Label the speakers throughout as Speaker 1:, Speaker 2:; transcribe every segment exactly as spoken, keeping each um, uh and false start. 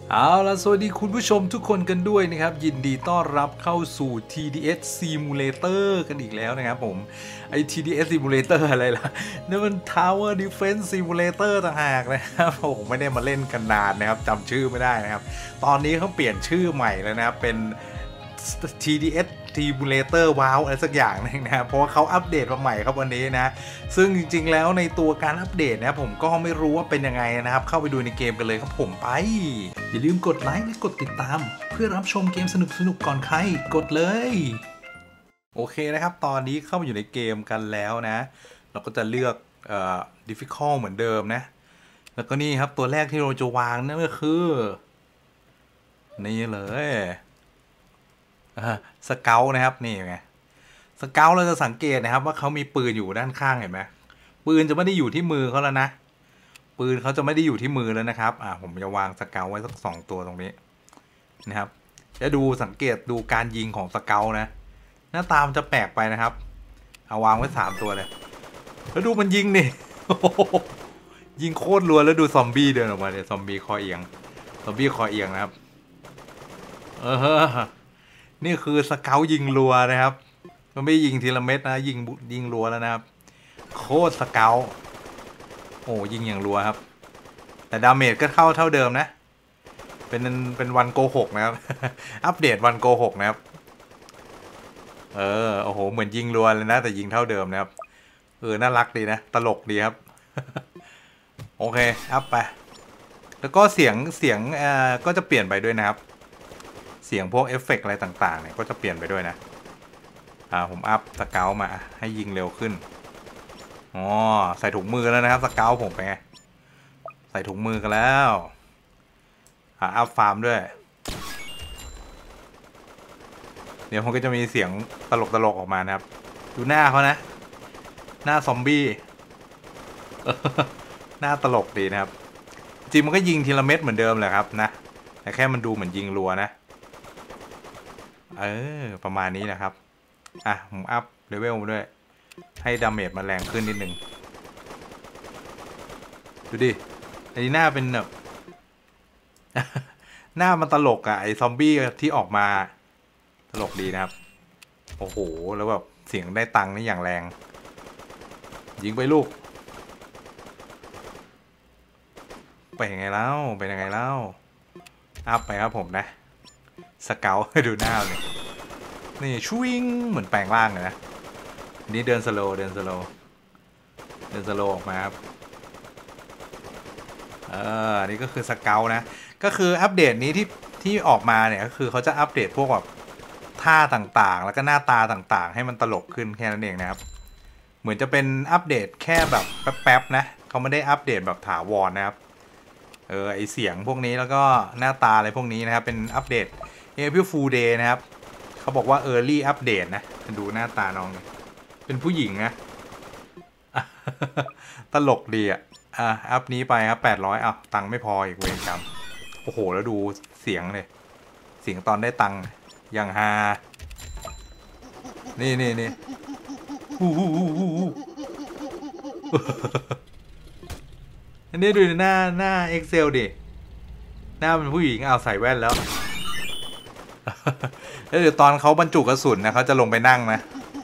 Speaker 1: เอาล่ะสวัสดีคุณผู้ชมทุกคนกันด้วยนะครับยินดีต้อนรับเข้าสู่ ที ดี เอส Simulator กันอีกแล้วนะครับผมไอ้ ที ดี เอส Simulator อะไรล่ะนั่นมัน Tower Defense Simulator ต่างหากนะครับผมไม่ได้มาเล่นกันนานนะครับจำชื่อไม่ได้นะครับตอนนี้เขาเปลี่ยนชื่อใหม่แล้วนะครับเป็น ที ดี เอสSimulator ว้าวอะไรสักอย่างนึงนะครับเพราะว่าเขาอัปเดตมาใหม่ครับวันนี้นะซึ่งจริงๆแล้วในตัวการอัปเดตนะผมก็ไม่รู้ว่าเป็นยังไงนะครับเข้าไปดูในเกมกันเลยครับผมไปอย่าลืมกดไลค์และกดติดตามเพื่อรับชมเกมสนุกๆก่อนใครกดเลยโอเคนะครับตอนนี้เข้ามาอยู่ในเกมกันแล้วนะเราก็จะเลือกเอ่อ difficult เหมือนเดิมนะแล้วก็นี่ครับตัวแรกที่เราจะวางนั่นก็คือนี่เลยสเกลนะครับนี่ไงสเกลเราจะสังเกตนะครับว่าเขามีปืนอยู่ด้านข้างเห็นไหมปืนจะไม่ได้อยู่ที่มือเขาแล้วนะปืนเขาจะไม่ได้อยู่ที่มือแล้วนะครับอ่าผมจะวางสเกลไว้สักสองตัวตรงนี้นะครับจะดูสังเกตดูการยิงของสเกลนะหน้าตามันจะแปลกไปนะครับเอาวางไว้สามตัวเลยแล้วดูมันยิงนี่ ยิงโคตรรัวแล้วดูซอมบี้เดินออกมาเนี่ยซอมบี้คอเอียงซอมบี้คอเอียงนะครับเออนี่คือสเกลยิงรัวนะครับมันไม่ยิงทีละเม็ดนะยิงยิงรัวแล้วนะครับโคตรสเกลโอ้ยิงอย่างรัวครับแต่ดาเมจก็เข้าเท่าเดิมนะเป็นเป็นวันโกหกนะครับ อัปเดตวันโกหกนะครับเออโอ้โหเหมือนยิงรัวเลยนะแต่ยิงเท่าเดิมนะครับเออน่ารักดีนะตลกดีครับ โอเคอัพไปแล้วก็เสียงเสียงเอ่อก็จะเปลี่ยนไปด้วยนะครับเสียงพวกเอฟเฟกต์อะไรต่างๆเนี่ยก็จะเปลี่ยนไปด้วยนะอ่าผมอัพสเกลมาให้ยิงเร็วขึ้นอ๋อใส่ถุงมือแล้วนะครับสเกลผมไปไงใส่ถุงมือกันแล้วอ่าอัพฟาร์มด้วยเดี๋ยวมันก็จะมีเสียงตลกๆออกมานะครับดูหน้าเขานะหน้าซอมบี้ หน้าตลกดีนะครับจริงมันก็ยิงทีละเม็ดเหมือนเดิมแหละครับนะแต่แค่มันดูเหมือนยิงรัวนะเออประมาณนี้นะครับอ่ะผมอัพเลเวลมาด้วยให้ดาเมจมันแรงขึ้นนิดนึงดูดิอันนี้หน้าเป็นแบบ หน้ามันตลกอะไอซอมบี้ที่ออกมาตลกดีนะครับโอ้โหแล้วแบบเสียงได้ตังค์นี่อย่างแรงยิงไปลูกไปยังไงเล่าไปยังไงเล่าอัพไปครับผมนะสเกลให้ดูหน้าเลยนี่ชวิงเหมือนแปลงร่างเลยนะนี่เดินสโลว์เดินสโลว์เดินสโลว์ออกมาครับเออนี่ก็คือสเกลนะก็คืออัปเดตนี้ที่ที่ออกมาเนี่ยก็คือเขาจะอัปเดตพวกแบบท่าต่างๆแล้วก็หน้าตาต่างๆให้มันตลกขึ้นแค่นั้นเองนะครับเหมือนจะเป็นอัปเดตแค่แบบแป๊บๆนะเขาไม่ได้อัปเดตแบบถาวรนะครับเออไอเสียงพวกนี้แล้วก็หน้าตาอะไรพวกนี้นะครับเป็นอัปเดต April Fool Day นะครับเขาบอกว่า Early Update นะดูหน้าตาน้องเป็นผู้หญิงนะ ตลกดีอ่ะอ่ะอัพนี้ไปครับแปดร้อยอ่ะตังค์ไม่พออีกเวรกรรมโอ้โหแล้วดูเสียงเลยเสียงตอนได้ตังค์อย่างฮานี่นี่นี่อันนี้ดูหน้าหน้า Excel ดิหน้าเป็นผู้หญิงเอาใส่แว่นแล้วแล้วเดี๋ยวตอนเขาบรรจุกระสุนนะเขาจะลงไปนั่งนะ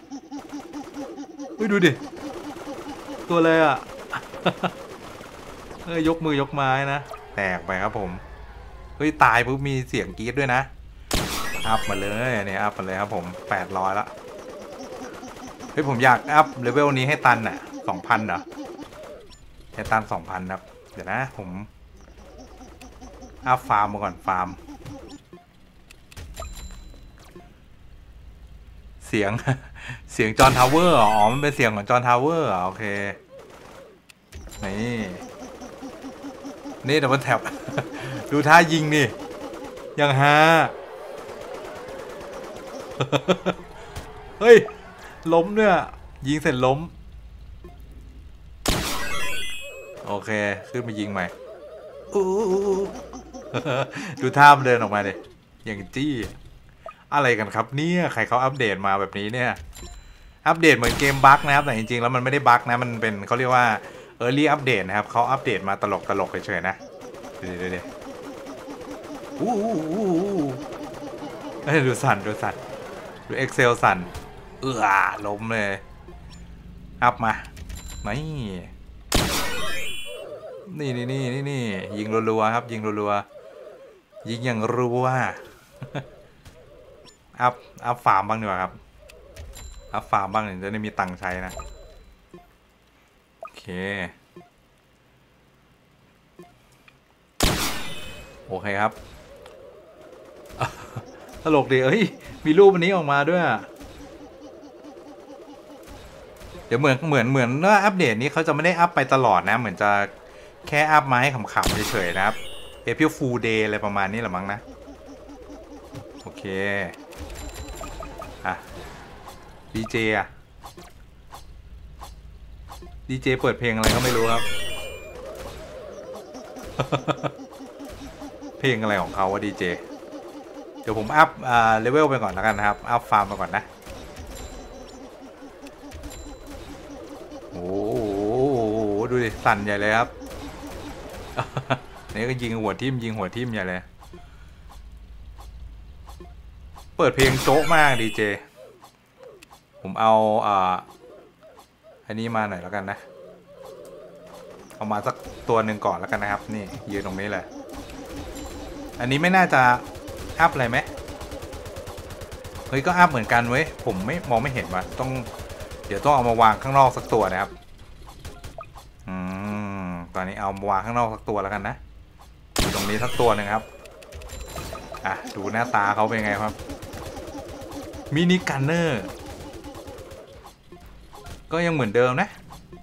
Speaker 1: ดูดิตัวเลยอ่ะเอ้ยยกมือยกไม้นะแตกไปครับผมเฮ้ยตายปุ๊บมีเสียงกรี๊ดด้วยนะอัพมาเลยเนี่ยอัพมาเลยครับผมแปดร้อยละเฮ้ยผมอยากอัพเลเวลนี้ให้ตันอ่ะสองพันเหรอให้ตันสองพันครับเดี๋ยวนะผมอัพฟาร์มมาก่อนฟาร์มเสียงเสียงจอห์นทาวเวอร์อ๋อมันเป็นเสียงของจอห์นทาวเวอร์โอเคนี่นี่แต่มันแถบดูท่ายิงนี่ยังฮาเฮ้ยล้มเนี่ยยิงเสร็จล้มโอเคขึ้นมายิงใหม่ดูท่ามันเดินออกมาเลยอย่างจี้อะไรกันครับเนี่ยใครเขาอัปเดตมาแบบนี้เนี่ยอัปเดตเหมือนเกมบั๊กนะครับแต่จริงๆแล้วมันไม่ได้บั๊กนะมันเป็นเขาเรียกว่า Early Update นะครับเขาอัปเดตมาตลกตลกเฉยๆนะเดี๋ยวอู้อู้อู้เฮ้ยดูสั่นดูสั่นดูเอ็กเซลสั่นเออล้มเลยอัพมาไม่นี่นี่นี่นี่นี่ยิงรัวๆครับยิงรัวๆยิงอย่างรัวอัพอัพฟาร์มบ้างดีกว่าครับอัพฟาร์มบ้างถึงจะได้มีตังค์ใช้นะโอเคโอเคครับตลกดีเอ้ยมีรูปอันนี้ออกมาด้วยเดี๋ยวเหมือนเหมือนเหมือนว่าอัปเดตนี้เขาจะไม่ได้อัพไปตลอดนะเหมือนจะแค่อัพมาให้ขำๆเฉยๆนะครับเอพิลฟูลเดย์อะไรประมาณนี้แหละมั้งนะโอเคอ่ะดีเจอะดีเจเปิดเพลงอะไรก็ไม่รู้ครับ เพลงอะไรของเขาวะดีเจเดี๋ยวผมอัพอ่าเลเวลไปก่อนแล้วกันนะครับอัพฟาร์มไปก่อนนะโอ้โหดูดิสั่นใหญ่เลยครับ นี่ก็ยิงหัวทิ่มยิงหัวทิ่มใหญ่เลยเปิดเพลงโจ๊ะมากดีเจผมเอาอ่าอันนี้มาหน่อยแล้วกันนะเอามาสักตัวหนึ่งก่อนแล้วกันนะครับนี่ยืนตรงนี้เลยอันนี้ไม่น่าจะอัพอะไรไหมเฮ้ยก็อัพเหมือนกันเว้ยผมไม่มองไม่เห็นว่ะต้องเดี๋ยวต้องเอามาวางข้างนอกสักตัวนะครับอืมตอนนี้เอามาวางข้างนอกสักตัวแล้วกันนะอยู่ตรงนี้สักตัวหนึ่งครับอ่ะดูหน้าตาเขาเป็นไงครับมินิกันเนอร์ก็ยังเหมือนเดิมนะ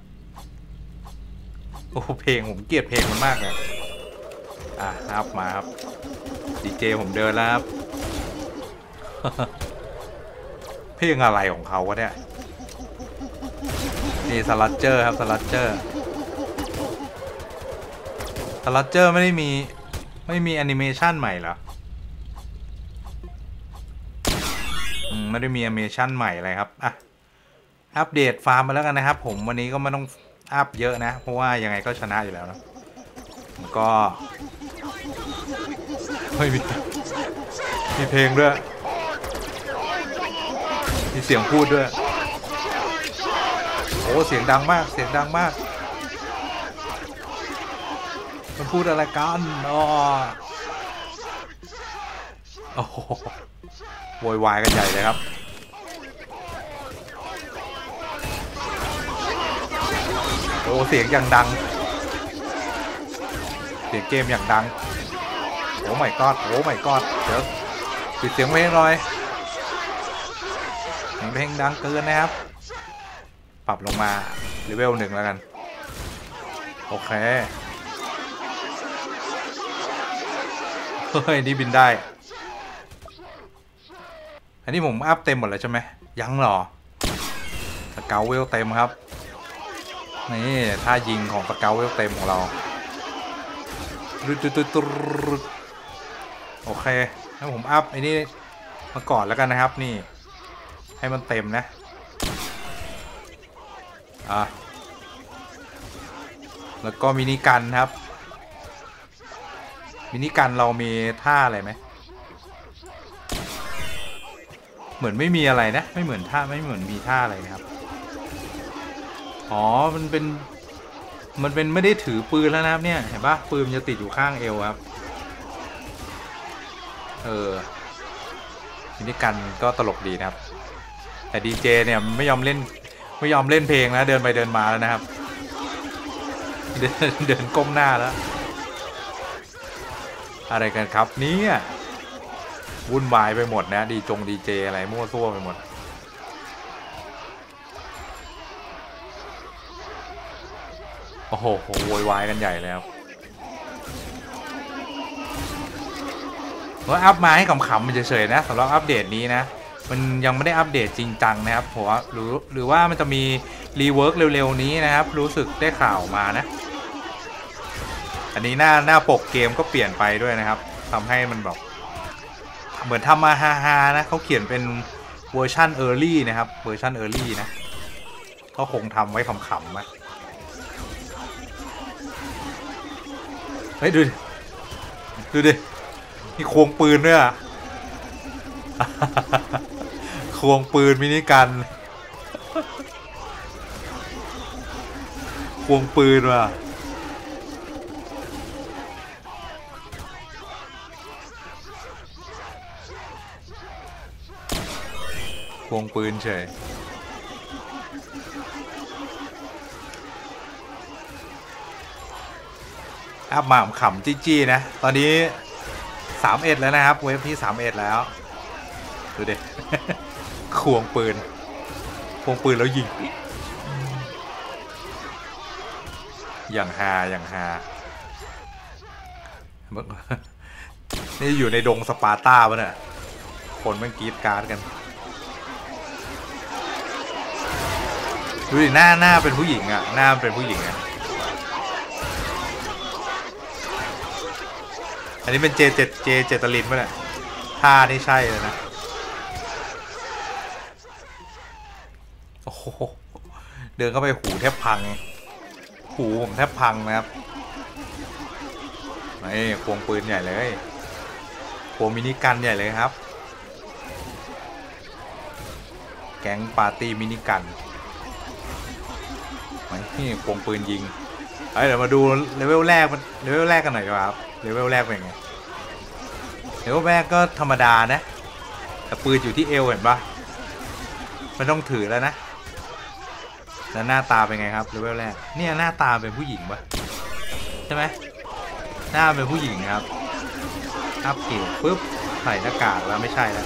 Speaker 1: โอ้เพลงผมเกลียดเพลงมันมากเลยอ่ะครับมาครับดีเจผมเดินแล้วครับ เพลงอะไรของเขาวะเนี่ยนี่สลัดเจอร์ครับสลัดเจอร์สลัดเจอร์ไม่ได้มีไม่มีแอนิเมชันใหม่เหรออืมไม่ได้มีแอนิเมชันใหม่อะไรครับอ่ะอัปเดตฟาร์มมาแล้วกันนะครับผมวันนี้ก็ไม่ต้องอัพเยอะนะเพราะว่ายังไงก็ชนะอยู่แล้วนะผมก็ไม่มีมีเพลงด้วยมีเสียงพูดด้วยโอ้เสียงดังมากเสียงดังมากมันพูดอะไรกันอ๋อโอ้โหโวยวายกันใหญ่เลยครับโอ้เสียงอย่างดังเสียงเกมอย่างดังโอ้ไม่กอดโอ้ไม่กอดเดี๋ยวปิดเสียงเพลงหน่อยเสียงเพลงดังเกินนะครับปรับลงมาเลเวลหนึ่งแล้วกันโอเคเฮ้ยนี่บินได้อันนี้ผมอัพเต็มหมดแล้วใช่ไหมยังหรอสเกลเวลเต็มครับนี่ท่ายิงของสเกลเวลเต็มของเราตุ๊ดตุ๊ดตุ๊ดโอเคแล้วผมอัพไอ้นี่มาก่อนแล้วกันนะครับนี่ให้มันเต็มนะอ่ะแล้วก็มินิกันครับมินิกันเรามีท่าอะไรไหมเหมือนไม่มีอะไรนะไม่เหมือนท่าไม่เหมือนมีท่าอะไรนะครับอ๋อมันเป็นมันเป็นไม่ได้ถือปืนแล้วนะครับเนี่ยเห็นปะปืนจะติดอยู่ข้างเอวครับเออมินิกันก็ตลกดีนะครับแต่ดีเจเนี่ยไม่ยอมเล่นไม่ยอมเล่นเพลงนะเดินไปเดินมาแล้วนะครับเดินเดินก้มหน้าแล้วอะไรกันครับเนี่ยวุ่นวายไปหมดนะดีจงดีเจอะไรมั่วซั่วไปหมดโอ้โหโวยวายกันใหญ่แล้วว่าอัพมาให้ขำๆมันเฉยๆนะสำหรับอัปเดตนี้นะมันยังไม่ได้อัปเดตจริงจังนะครับผมหรือหรือว่ามันจะมีรีเวิร์กเร็วๆนี้นะครับรู้สึกได้ข่าวมานะอันนี้หน้าหน้าปกเกมก็เปลี่ยนไปด้วยนะครับทำให้มันแบบเหมือนทำมาฮาๆนะเขาเขียนเป็นเวอร์ชัน Early นะครับเวอร์ชัน Early นะก็คงทำไว้ขำๆนะเฮ้ยดูดิดูดิมีควงปืนด้วยอะควงปืนมินิกันควงปืนว่ะควงปืนเฉยอัพมาขำจี้ๆนะตอนนี้สามเอ็ดแล้วนะครับเว็บที่สามเอ็ดแล้วดูดิ ควงปืนควงปืนแล้วยิงอย่างฮาอย่างฮานี่อยู่ในดงสปาร์ต้าปะเนี่ยคนมันกรีดการ์ดกันดูดิหน้าหน้าเป็นผู้หญิงอ่ะหน้าเป็นผู้หญิงอ่ะอันนี้เป็นเจเจเจเจตลินปะเนี่ยท่านี่ใช่เลยนะโอ้โหเดินเข้าไปหูแทบพังหูผมแทบพังนะครับนี่ควงปืนใหญ่เลยควงมินิกันใหญ่เลยครับแก๊งปาร์ตี้มินิกันนี่ควงปืนยิงเฮ้ยเดี๋ยวมาดูเลเวลแรกมันเลเวลแรกกันหน่อยครับเลเวลแรกเป็นไงเลเวลแรกก็ธรรมดานะแต่ปืนอยู่ที่เอวเห็นปะไม่ต้องถือแล้วนะแล้วหน้าตาเป็นไงครับเลเวลแรกเนี่ยหน้าตาเป็นผู้หญิงปะใช่ไหมหน้าเป็นผู้หญิงครับอัพเกรดปุ๊บใส่หน้ากากแล้วไม่ใช่แล้ว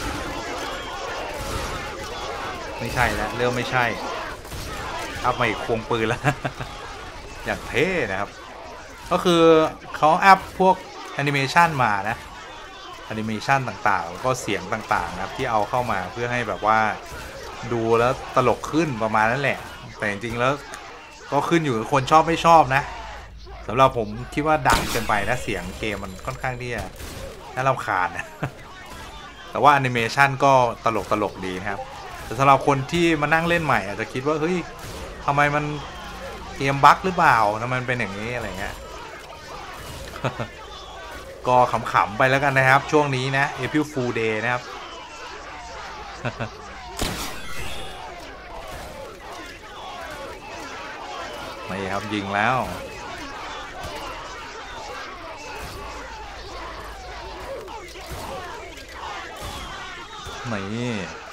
Speaker 1: ไม่ใช่แล้วเริ่มไม่ใช่อัพมาอีกควงปืนแล้ว อย่างเท่นะครับก็คือเขาอัพพวกแอนิเมชันมานะแอนิเมชันต่างๆแล้วก็เสียงต่างๆนะครับที่เอาเข้ามาเพื่อให้แบบว่าดูแล้วตลกขึ้นประมาณนั้นแหละแต่จริงๆแล้วก็ขึ้นอยู่กับคนชอบไม่ชอบนะสำหรับผมคิดว่าดังเกินไปนะเสียงเกมมันค่อนข้างที่จะน่ารำคาญนะแต่ว่าแอนิเมชันก็ตลกตลกดีนะครับแต่สำหรับคนที่มานั่งเล่นใหม่อาจจะคิดว่าเฮ้ยทำไมมันเกมบั๊กหรือเปล่าทำไมมันเป็นอย่างนี้อะไรเงี้ย ก็ขำๆไปแล้วกันนะครับช่วงนี้นะ April Fool Day นะครับ ไม่ครับยิงแล้วนี่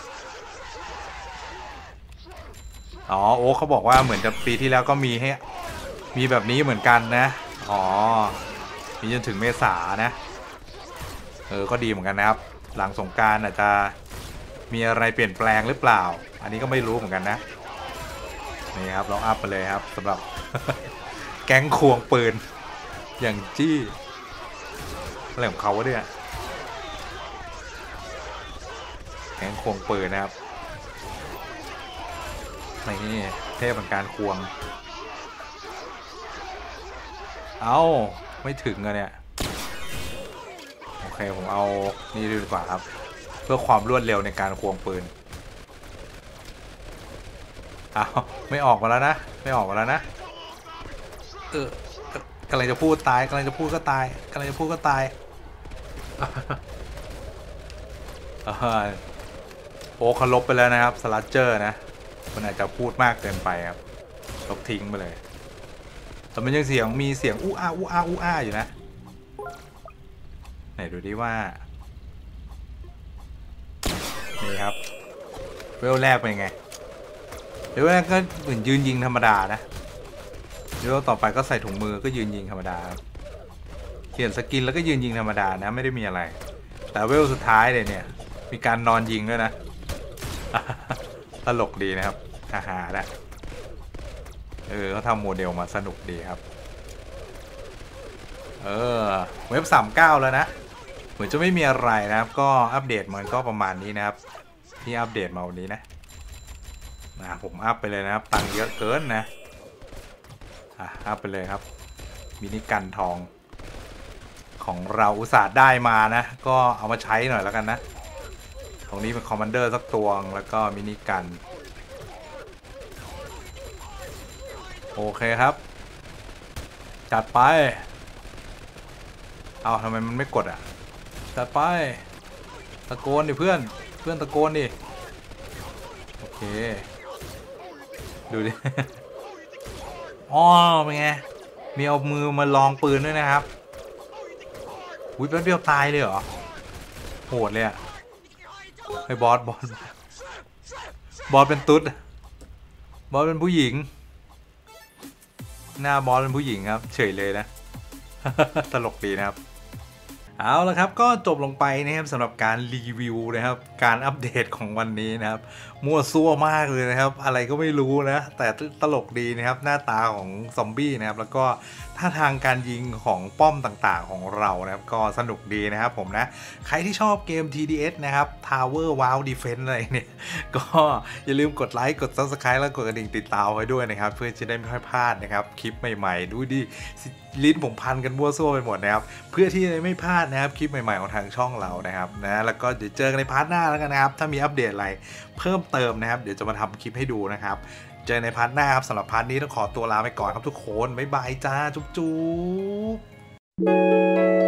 Speaker 1: อ๋อโอ้เขาบอกว่าเหมือนจะปีที่แล้วก็มีให้มีแบบนี้เหมือนกันนะอ๋อมีจนถึงเมษานะเออก็ดีเหมือนกันนะครับหลังสงกรานต์อาจจะมีอะไรเปลี่ยนแปลงหรือเปล่าอันนี้ก็ไม่รู้เหมือนกันนะนี่ครับเราอัพไปเลยครับสำหรับ แก๊งควงปืนอย่างจี้อะไรของเขาวะเนี่ยแก๊งควงปืนนะครับนี่เทพเป็นการควงเอาไม่ถึงอะเนี่ยโอเคผมเอานี่ดีกว่าครับเพื่อความรวดเร็วในการควงปืนเอาไม่ออกมาแล้วนะไม่ออกมาแล้วนะเออกำลังจะพูดตายกำลังจะพูดก็ตายกำลังจะพูดก็ตายโอ้เขาลบไปแล้วนะครับสลัดเจอร์นะมันอาจจะพูดมากเกินไปครับลบทิ้งไปเลยแต่มันยังเสียงมีเสียงอู้อ้าอู้อ้าอู้อ้าอยู่นะไหนดูดิว่านี่ครับเวลแรกเป็นไงเวลแรกก็เหมือนยืนยิงธรรมดานะเวลต่อไปก็ใส่ถุงมือก็ยืนยิงธรรมดาเขียนสกินแล้วก็ยืนยิงธรรมดานะไม่ได้มีอะไรแต่เวลสุดท้ายเลยเนี่ยมีการนอนยิงด้วยนะตลกดีนะครับฮ่าฮ่าแหละเออเขาทำโมเดลมาสนุกดีครับเออเว็บสามเก้าแล้วนะเหมือนจะไม่มีอะไรนะครับก็อัปเดตมันก็ประมาณนี้นะครับที่อัปเดตมาวันนี้นะนะผมอัพไปเลยนะครับตังค์เยอะเกินนะอ่ะอัพไปเลยครับมินิกันทองของเราอุตส่าห์ได้มานะก็เอามาใช้หน่อยแล้วกันนะตรงนี้เป็นคอมมานเดอร์สักตัวแล้วก็มินิกันโอเคครับจัดไปเอาทำไมมันไม่กดอ่ะจัดไปตะโกนดิเพื่อนเพื่อนตะโกนดิโอเคดูดิ อ๋อเป็นไงมีเอามือมาลองปืนด้วยนะครับอุ้ยแป๊บเดียวตายเลยเหรอโหดเลยอะไอ้บอสบอสบอสเป็นตุ๊ดบอสเป็นผู้หญิงหน้าบอสเป็นผู้หญิงครับเฉยเลยนะ ตลกดีนะครับเอาละครับก็จบลงไปนะครับสำหรับการรีวิวนะครับการอัปเดตของวันนี้นะครับมั่วซั่วมากเลยนะครับอะไรก็ไม่รู้นะแต่ตลกดีนะครับหน้าตาของซอมบี้นะครับแล้วก็ท่าทางการยิงของป้อมต่างๆของเรานะครับก็สนุกดีนะครับผมนะใครที่ชอบเกม ที ดี เอส นะครับ Tower Wow Defense อะไรเนี่ยก็อย่าลืมกดไลค์กด ซับสไครบ์ แล้วกดกระดิ่งติดตามไว้ด้วยนะครับเพื่อจะได้ไม่พลาดนะครับคลิปใหม่ๆดูดิลิ้นผมพันกันมั่วซั่วไปหมดนะครับเพื่อที่จะไม่พลาดนะครับคลิปใหม่ๆของทางช่องเรานะครับนะแล้วก็เดี๋ยวเจอกันในพาร์ทหน้าแล้วกันนะครับถ้ามีอัปเดตอะไรเพิ่มเติมนะครับเดี๋ยวจะมาทำคลิปให้ดูนะครับเจอในพาร์ทหน้าครับสำหรับพาร์ทนี้ต้องขอตัวลาไปก่อนครับทุกคนบ๊ายบายจ้าจุ๊บจุ๊บ